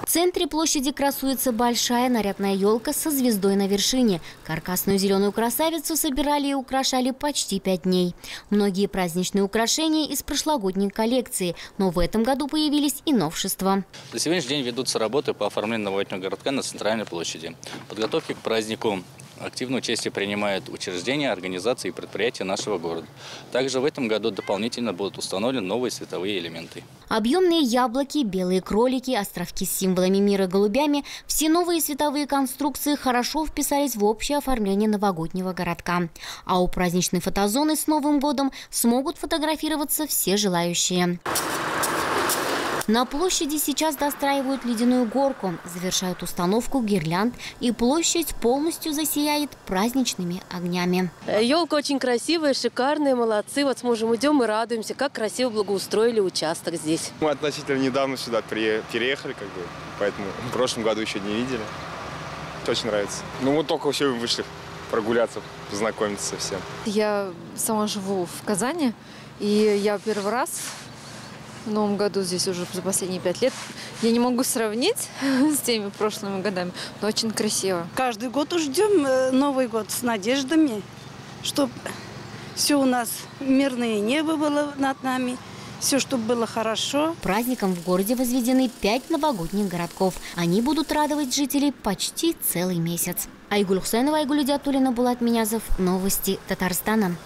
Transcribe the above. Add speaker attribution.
Speaker 1: В центре площади красуется большая нарядная елка со звездой на вершине. Каркасную зеленую красавицу собирали и украшали почти 5 дней. Многие праздничные украшения из прошлогодней коллекции, но в этом году появились и новшества.
Speaker 2: На сегодняшний день ведутся работы по оформлению новогоднего городка на центральной площади. В подготовке к празднику активное участие принимают учреждения, организации и предприятия нашего города. Также в этом году дополнительно будут установлены новые световые элементы.
Speaker 1: Объемные яблоки, белые кролики, островки с символами мира и голубями – все новые световые конструкции хорошо вписались в общее оформление новогоднего городка. А у праздничной фотозоны с Новым годом смогут фотографироваться все желающие. На площади сейчас достраивают ледяную горку, завершают установку гирлянд, и площадь полностью засияет праздничными огнями.
Speaker 3: Елка очень красивая, шикарная, молодцы. Вот с мужем идем и радуемся, как красиво благоустроили участок здесь.
Speaker 4: Мы относительно недавно сюда переехали, поэтому в прошлом году еще не видели. Очень нравится. Ну вот только все вышли прогуляться, познакомиться со всем.
Speaker 5: Я сама живу в Казани, и я первый раз в новом году здесь уже за последние 5 лет. Я не могу сравнить с теми прошлыми годами, но очень красиво.
Speaker 6: Каждый год ждем Новый год с надеждами, чтобы все у нас мирное небо было над нами, все, чтобы было хорошо.
Speaker 1: Праздником в городе возведены 5 новогодних городков. Они будут радовать жителей почти целый месяц. Айгуль Хусейнова, Айгуль Идиатуллина, Булат Минязов. Новости Татарстана.